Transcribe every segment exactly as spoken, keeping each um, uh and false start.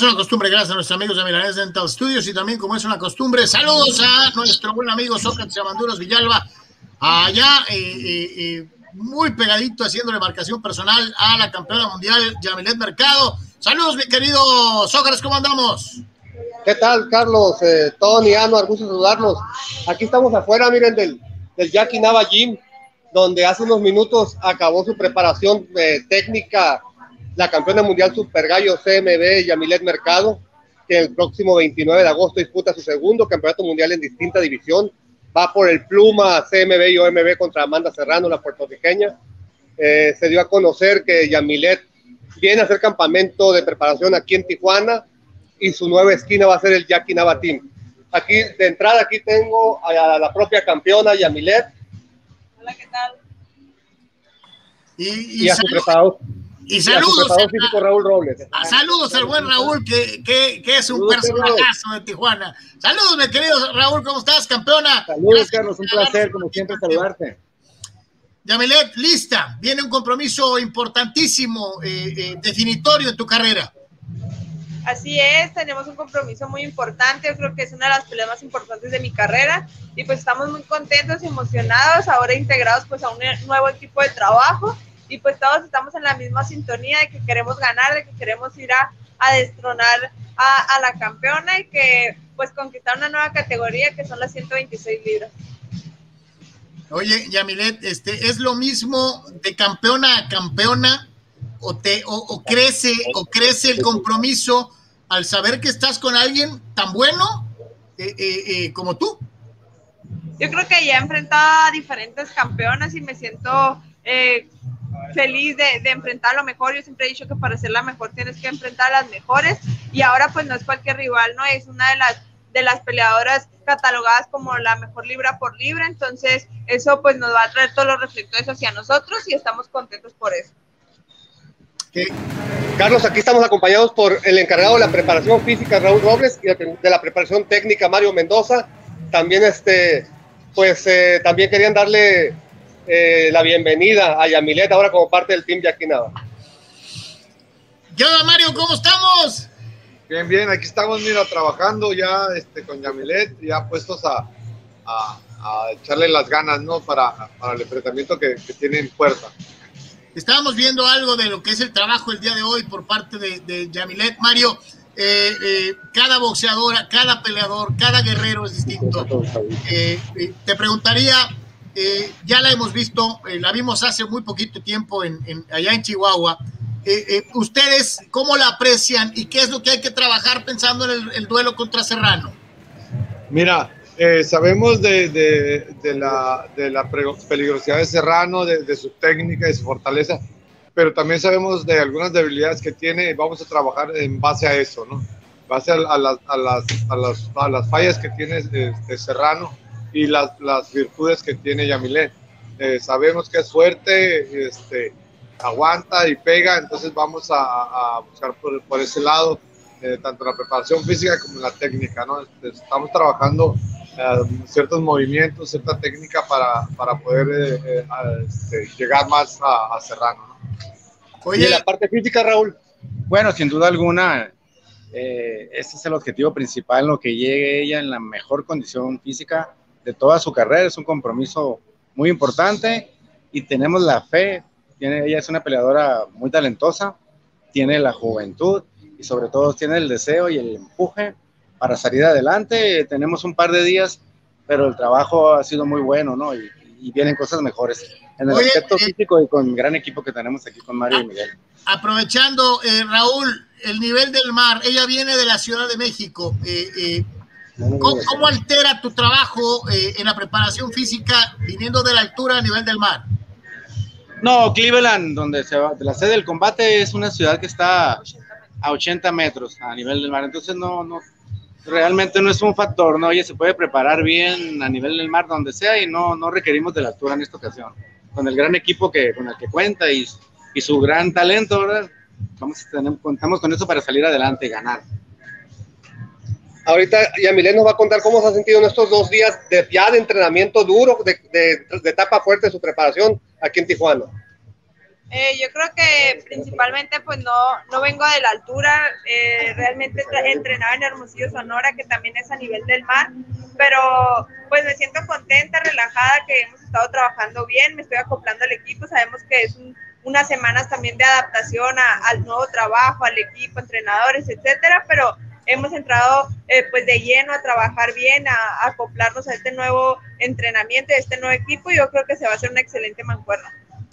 una costumbre, gracias a nuestros amigos de Milanés Dental Studios, y también, como es una costumbre, saludos a nuestro buen amigo Sócrates Amanduros Villalba, allá eh, eh, eh, muy pegadito, haciéndole marcación personal a la campeona mundial Yamilet Mercado. Saludos, mi querido Sócrates, ¿cómo andamos? ¿Qué tal, Carlos? Eh, Tony, Anuar, gusto saludarlos. Aquí estamos afuera, miren, del, del Jackie Nava Gym, donde hace unos minutos acabó su preparación eh, técnica la campeona mundial Super Gallo C M B, Yamilet Mercado, que el próximo veintinueve de agosto disputa su segundo campeonato mundial en distinta división. Va por el Pluma C M B y O M B contra Amanda Serrano, la puertorriqueña. Eh, se dio a conocer que Yamilet viene a hacer campamento de preparación aquí en Tijuana, y su nueva esquina va a ser el Jackie Nava Team. Aquí, de entrada, aquí tengo a la propia campeona Yamilet. Hola, ¿qué tal? Y, y, y a su preparador. Y saludos, a físico Raúl Robles. A, saludos al buen Raúl, que, que, que es un saludos, personajazo de Tijuana. Saludos, mi querido Raúl, ¿cómo estás, campeona? Saludos, gracias, Carlos, un placer, como siempre, saludarte. Yamilet, lista, viene un compromiso importantísimo, eh, eh, definitorio en tu carrera. Así es, tenemos un compromiso muy importante, yo creo que es una de las peleas más importantes de mi carrera, y pues estamos muy contentos y emocionados, ahora integrados pues a un nuevo equipo de trabajo, y pues todos estamos en la misma sintonía de que queremos ganar, de que queremos ir a, a destronar a, a la campeona, y que pues conquistar una nueva categoría que son las ciento veintiséis libras. Oye, Yamilet, este, ¿es lo mismo de campeona a campeona, o, te, o, o, crece, o crece el compromiso al saber que estás con alguien tan bueno eh, eh, eh, como tú? Yo creo que ya he enfrentado a diferentes campeonas y me siento eh, feliz de, de enfrentar lo mejor. Yo siempre he dicho que para ser la mejor tienes que enfrentar a las mejores, y ahora pues no es cualquier rival, ¿no? Es una de las, de las peleadoras catalogadas como la mejor libra por libra, entonces eso pues nos va a traer todos los reflectores hacia nosotros, y estamos contentos por eso. Okay. Carlos, aquí estamos acompañados por el encargado de la preparación física, Raúl Robles, y de la preparación técnica, Mario Mendoza. También, este, pues, eh, también querían darle eh, la bienvenida a Yamilet ahora como parte del Team Jackie Nava. ¿Qué onda, Mario? ¿Cómo estamos? Bien, bien, aquí estamos, mira, trabajando ya este, con Yamilet, ya puestos a, a, a echarle las ganas, ¿no? Para, para el enfrentamiento que, que tiene en puerta. Estábamos viendo algo de lo que es el trabajo el día de hoy por parte de, de Yamilet. Mario, eh, eh, cada boxeadora, cada peleador, cada guerrero es distinto. Eh, eh, te preguntaría, eh, ya la hemos visto, eh, la vimos hace muy poquito tiempo en, en, allá en Chihuahua. Eh, eh, ¿Ustedes cómo la aprecian y qué es lo que hay que trabajar pensando en el, el duelo contra Serrano? Mira, Eh, sabemos de, de, de, la, de la peligrosidad de Serrano, de, de su técnica, de su fortaleza, pero también sabemos de algunas debilidades que tiene, y vamos a trabajar en base a eso, ¿no? En base a, a, las, a, las, a, las, a las fallas que tiene de, de Serrano y las, las virtudes que tiene Yamilet. Eh, sabemos que es fuerte, este, aguanta y pega, entonces vamos a, a buscar por, por ese lado, eh, tanto la preparación física como la técnica, ¿no? Estamos trabajando Uh, ciertos movimientos, cierta técnica para, para poder eh, eh, este, llegar más a, a Serrano, ¿no? Oye, ¿y la parte física, Raúl? Bueno, sin duda alguna, eh, este es el objetivo principal, lo que llegue ella en la mejor condición física de toda su carrera. Es un compromiso muy importante y tenemos la fe. Tiene, ella es una peleadora muy talentosa, tiene la juventud y sobre todo tiene el deseo y el empuje para salir adelante. Tenemos un par de días, pero el trabajo ha sido muy bueno, ¿no? Y, y vienen cosas mejores en el Oye, aspecto eh, físico y con el gran equipo que tenemos aquí con Mario a, y Miguel. Aprovechando, eh, Raúl, el nivel del mar, ella viene de la Ciudad de México. Eh, eh, ¿cómo, ¿Cómo altera tu trabajo eh, en la preparación física viniendo de la altura a nivel del mar? No, Cleveland, donde se va, la sede del combate, es una ciudad que está a ochenta metros a nivel del mar, entonces no, no realmente no es un factor, ¿no? Oye, se puede preparar bien a nivel del mar donde sea y no, no requerimos de la altura en esta ocasión. Con el gran equipo que, con el que cuenta y, y su gran talento, ¿verdad? Vamos a tener, contamos con eso para salir adelante y ganar. Ahorita Yamilet nos va a contar cómo se ha sentido en estos dos días de, ya de entrenamiento duro, de, de, de etapa fuerte de su preparación aquí en Tijuana. Eh, yo creo que principalmente pues no, no vengo de la altura, eh, realmente entrenaba en Hermosillo, Sonora, que también es a nivel del mar, pero pues me siento contenta, relajada, que hemos estado trabajando bien, me estoy acoplando al equipo, sabemos que es un, unas semanas también de adaptación a, al nuevo trabajo, al equipo, entrenadores, etcétera, pero hemos entrado eh, pues de lleno a trabajar bien, a, a acoplarnos a este nuevo entrenamiento, a este nuevo equipo, y yo creo que se va a hacer una excelente mancuerna.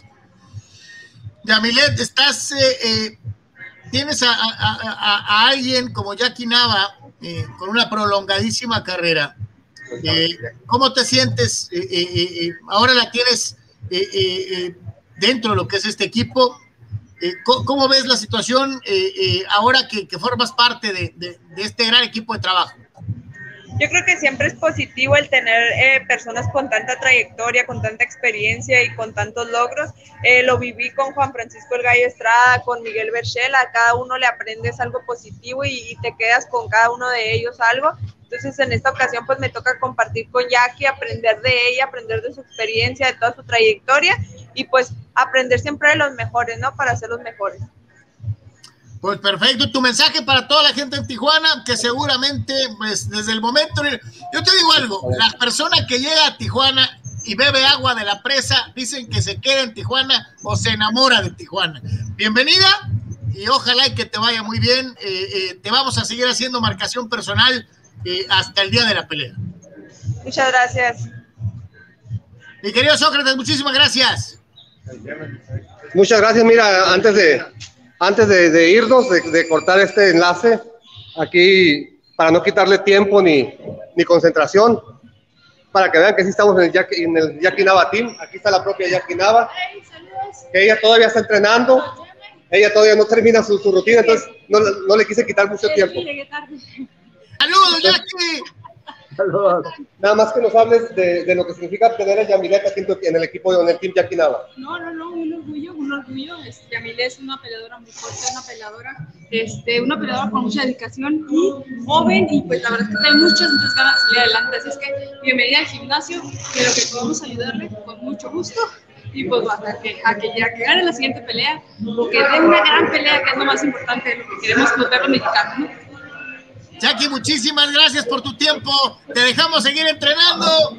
Yamilet, estás, eh, eh, tienes a, a, a, a alguien como Jackie Nava eh, con una prolongadísima carrera. Eh, ¿Cómo te sientes? Eh, eh, eh, ahora la tienes eh, eh, dentro de lo que es este equipo. Eh, ¿cómo, ¿Cómo ves la situación eh, eh, ahora que, que formas parte de, de, de este gran equipo de trabajo? Yo creo que siempre es positivo el tener eh, personas con tanta trayectoria, con tanta experiencia y con tantos logros. Eh, lo viví con Juan Francisco El Gallo Estrada, con Miguel Berchel, a cada uno le aprendes algo positivo y, y te quedas con cada uno de ellos algo. Entonces en esta ocasión pues me toca compartir con Jackie, aprender de ella, aprender de su experiencia, de toda su trayectoria y pues aprender siempre de los mejores, ¿no? Para ser los mejores. Pues perfecto, tu mensaje para toda la gente en Tijuana, que seguramente, pues desde el momento, yo te digo algo, la persona que llega a Tijuana y bebe agua de la presa, dicen que se queda en Tijuana o se enamora de Tijuana. Bienvenida y ojalá y que te vaya muy bien, eh, eh, te vamos a seguir haciendo marcación personal eh, hasta el día de la pelea. Muchas gracias. Mi querido Sócrates, muchísimas gracias. Muchas gracias, mira, antes de... Antes de, de irnos, de, de cortar este enlace, aquí, para no quitarle tiempo ni, ni concentración, para que vean que sí estamos en el Jackie, en el Jackie Nava Team. Aquí está la propia Jackie Nava, que ella todavía está entrenando, ella todavía no termina su, su rutina, entonces no, no le quise quitar mucho tiempo. ¡Saludos, Jackie! Saludos. Nada más que nos hables de, de lo que significa tener a Yamilet aquí en el equipo, en el Team Jackie Nava. No, no, no, un orgullo, un orgullo. Este, Yamilet es una peleadora muy fuerte, una peleadora, este, una peleadora con mucha dedicación y joven, y pues la verdad es que tiene muchas, muchas ganas de salir adelante. Así es que bienvenida al gimnasio, de lo que podamos ayudarle con mucho gusto. Y pues hasta que, a que, a que gane la siguiente pelea, o que dé una gran pelea, que es lo más importante de lo que queremos pues, ver los mexicanos, ¿no? Jackie, muchísimas gracias por tu tiempo. Te dejamos seguir entrenando.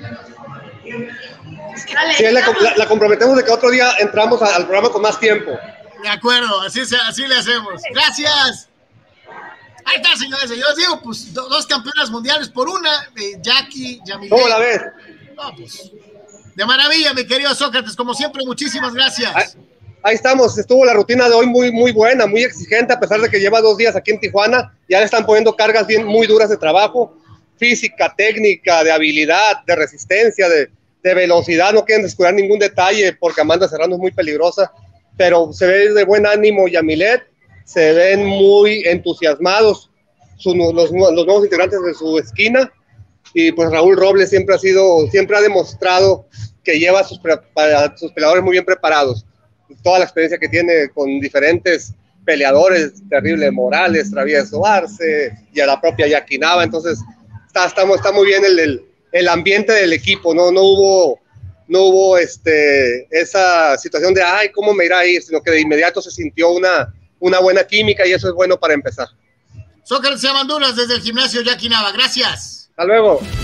Sí, la, la, la comprometemos de que otro día entramos a, al programa con más tiempo. De acuerdo, así, así le hacemos. Gracias. Ahí está, señores. Yo digo, pues, do, dos campeonas mundiales por una, eh, Jackie, Yamilet. ¿Cómo la ves? No, pues, de maravilla, mi querido Sócrates. Como siempre, muchísimas gracias. Ahí, ahí estamos. Estuvo la rutina de hoy muy, muy buena, muy exigente, a pesar de que lleva dos días aquí en Tijuana. Ya le están poniendo cargas bien, muy duras de trabajo, física, técnica, de habilidad, de resistencia, de, de velocidad. No quieren descuidar ningún detalle porque Amanda Serrano es muy peligrosa, pero se ve de buen ánimo Yamilet, se ven muy entusiasmados su, los, los nuevos integrantes de su esquina, y pues Raúl Robles siempre ha sido, siempre ha demostrado que lleva a sus, a sus peleadores muy bien preparados. Toda la experiencia que tiene con diferentes peleadores, Terrible Morales, Travieso Arce y a la propia Jackie Nava. Entonces está, está, está muy bien el, el, el ambiente del equipo, no, no hubo, no hubo este, esa situación de ay, ¿cómo me irá a ir? Sino que de inmediato se sintió una, una buena química, y eso es bueno para empezar. Sócrates Amanduras desde el gimnasio Jackie Nava, gracias. Hasta luego.